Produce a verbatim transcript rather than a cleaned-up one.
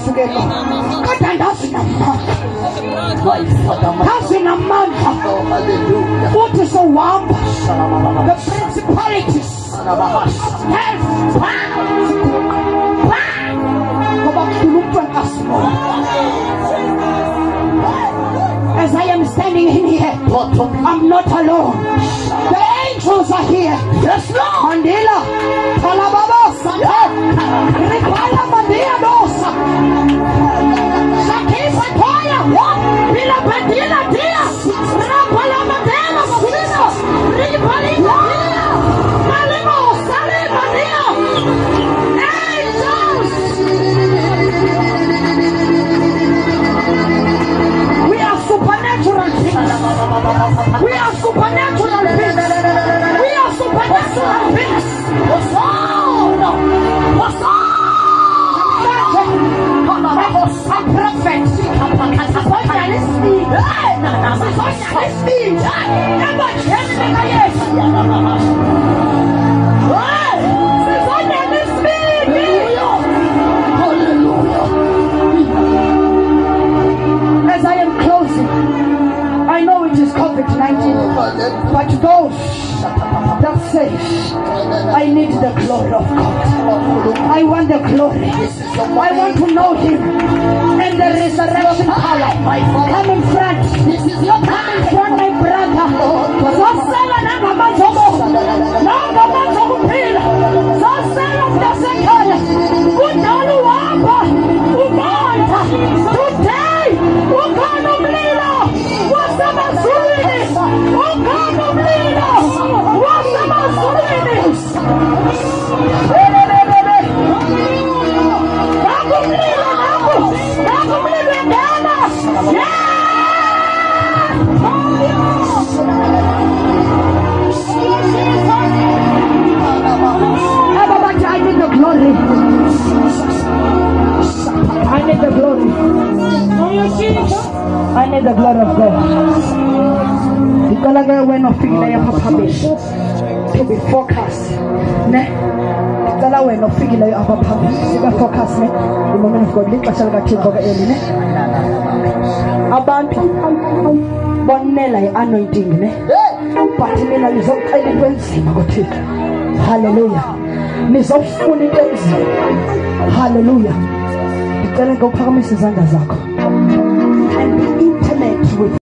sukela kodwa ndazi namandla ndazi namandla uthi sowuhamba the principalities have bound ngoba kukhulu ukwenqasimo. As I am standing in here, I'm not alone. The angels are here. Yes, Lord. Mandela, Kalababosa, Ripala Mandia Dosa, Shakifa Toya, Pila Padilla Dia, Rapala Mandela, Ripali Dia, Malimo, Sale Mandia, angels. We are supernatural beings. We are supernatural beings. We are supernatural beings. What's on? What's on? I'm prophet. Socialist speed. Socialist speed. Never change the yes. Socialist speed. Hallelujah. As I am closing, I know it is COVID nineteen, but those that say, I need the glory of God. I want the glory. I want to know Him and the resurrection power. Come in front. Come in front, my brother. Zosela nangamazomo. Nangamazomo phila. Zosela mntasekhaya. Kudala uhamba. Umonda. Today, ukhona umlilo. Wasemazulwini. Ukhona umlilo. Wasemazulwini. Nakumlilo, naku. Nakumlilo engena. Yeah! Everybody, I need the glory. I need the glory. I need the glory of God. Because I went off in there, Papa, to be focused. Ne? Because I went off in there, Papa, to be focused. Ne? The moment of God, let us have a kill over early. Ne? Abantu bonela anointing. Ne? But nina nizocela into enzima kuThixo. Hallelujah. Nizofuna into enzima. Hallelujah. Ngicela ngikuphakamise izandla zakho and be intimate with